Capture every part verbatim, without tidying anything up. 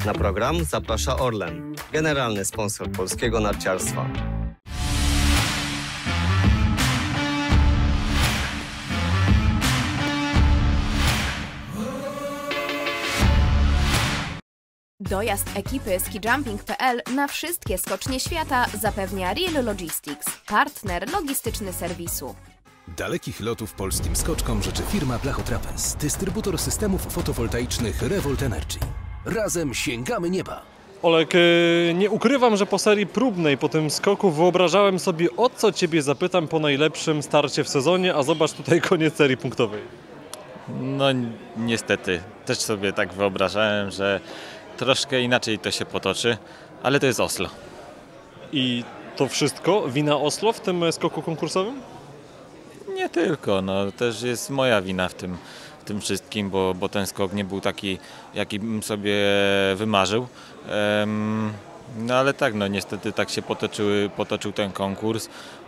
Na program zaprasza Orlen, generalny sponsor polskiego narciarstwa. Dojazd ekipy skijumping kropka p l na wszystkie skocznie świata zapewnia Real Logistics, partner logistyczny serwisu. Dalekich lotów polskim skoczkom życzy firma Blachotrapez, dystrybutor systemów fotowoltaicznych Revolt Energy. Razem sięgamy nieba! Olek, nie ukrywam, że po serii próbnej, po tym skoku wyobrażałem sobie, o co Ciebie zapytam po najlepszym starcie w sezonie, a zobacz tutaj koniec serii punktowej. No niestety, też sobie tak wyobrażałem, że troszkę inaczej to się potoczy, ale to jest Oslo. I to wszystko wina Oslo w tym skoku konkursowym? Nie tylko, no też jest moja wina w tym, w tym wszystkim, bo, bo ten skok nie był taki, jaki bym sobie wymarzył. Um, no ale tak, no niestety tak się potoczyły, potoczył ten konkurs.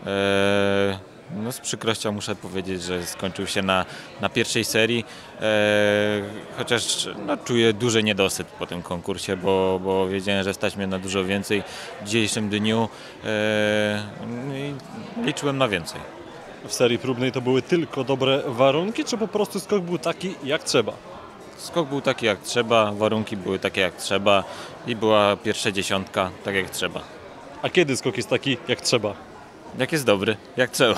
E, no z przykrością muszę powiedzieć, że skończył się na, na pierwszej serii, e, chociaż no, czuję duży niedosyt po tym konkursie, bo, bo wiedziałem, że stać mnie na dużo więcej w dzisiejszym dniu e, i liczyłem na więcej. W serii próbnej to były tylko dobre warunki, czy po prostu skok był taki jak trzeba? Skok był taki jak trzeba, warunki były takie jak trzeba i była pierwsza dziesiątka tak jak trzeba. A kiedy skok jest taki jak trzeba? Jak jest dobry, jak trzeba.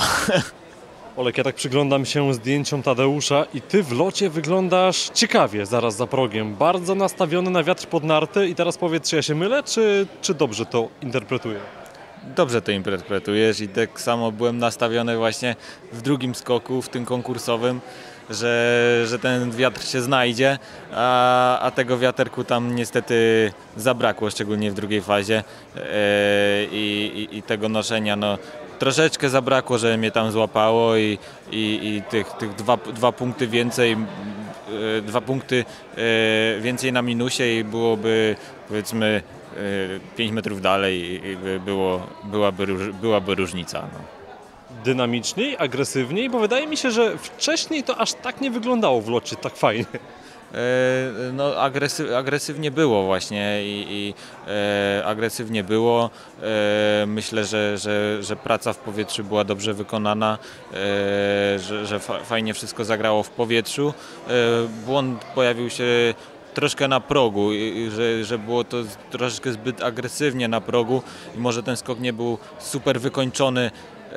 Olek, ja tak przyglądam się zdjęciom Tadeusza i Ty w locie wyglądasz ciekawie zaraz za progiem. Bardzo nastawiony na wiatr pod narty i teraz powiedz, czy ja się mylę, czy, czy dobrze to interpretuję? Dobrze to interpretujesz i tak samo byłem nastawiony właśnie w drugim skoku, w tym konkursowym, że, że ten wiatr się znajdzie, a, a tego wiaterku tam niestety zabrakło, szczególnie w drugiej fazie e, i, i, i tego noszenia no, troszeczkę zabrakło, żeby mnie tam złapało i, i, i tych, tych dwa, dwa punkty więcej, e, dwa punkty e, więcej na minusie i byłoby powiedzmy pięć metrów dalej i było, byłaby, byłaby różnica. No. Dynamiczniej, agresywniej, bo wydaje mi się, że wcześniej to aż tak nie wyglądało w locie tak fajnie. E, no agresyw, agresywnie było właśnie i, i e, agresywnie było. E, myślę, że, że, że praca w powietrzu była dobrze wykonana, e, że, że fa, fajnie wszystko zagrało w powietrzu. E, błąd pojawił się troszkę na progu, że, że było to troszeczkę zbyt agresywnie na progu i może ten skok nie był super wykończony,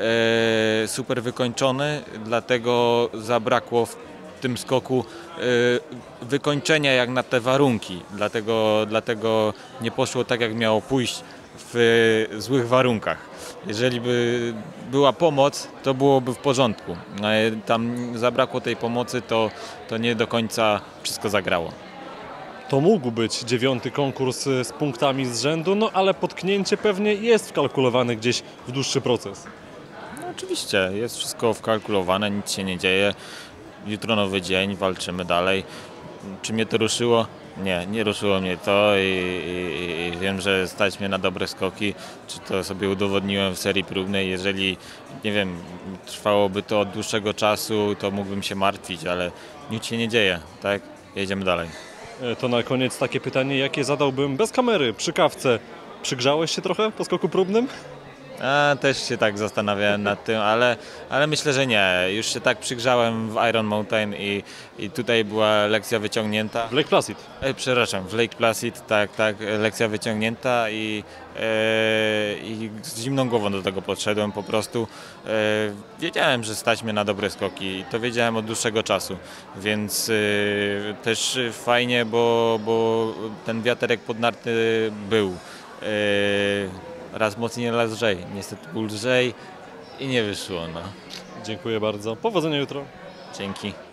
e, super wykończony, dlatego zabrakło w tym skoku e, wykończenia jak na te warunki, dlatego, dlatego nie poszło tak jak miało pójść w złych warunkach. Jeżeli by była pomoc, to byłoby w porządku, ale tam zabrakło tej pomocy, to, to nie do końca wszystko zagrało. To mógł być dziewiąty konkurs z punktami z rzędu, no ale potknięcie pewnie jest wkalkulowane gdzieś w dłuższy proces. No, oczywiście, jest wszystko wkalkulowane, nic się nie dzieje. Jutro nowy dzień, walczymy dalej. Czy mnie to ruszyło? Nie, nie ruszyło mnie to i, i, i wiem, że stać mnie na dobre skoki. Czy to sobie udowodniłem w serii próbnej. Jeżeli, nie wiem, trwałoby to od dłuższego czasu, to mógłbym się martwić, ale nic się nie dzieje, tak? Jedziemy dalej. To na koniec takie pytanie, jakie zadałbym bez kamery, przy kawce. Przygrzałeś się trochę po skoku próbnym? A, też się tak zastanawiałem nad tym, ale, ale myślę, że nie. Już się tak przygrzałem w Iron Mountain i, i tutaj była lekcja wyciągnięta. W Lake Placid. E, przepraszam, w Lake Placid, tak, tak, lekcja wyciągnięta i, e, i z zimną głową do tego podszedłem po prostu. E, wiedziałem, że stać mnie na dobre skoki i to wiedziałem od dłuższego czasu, więc e, też fajnie, bo, bo ten wiaterek pod narty był. E, Raz mocniej, raz lżej. Niestety był lżej i nie wyszło. No. Dziękuję bardzo. Powodzenia jutro. Dzięki.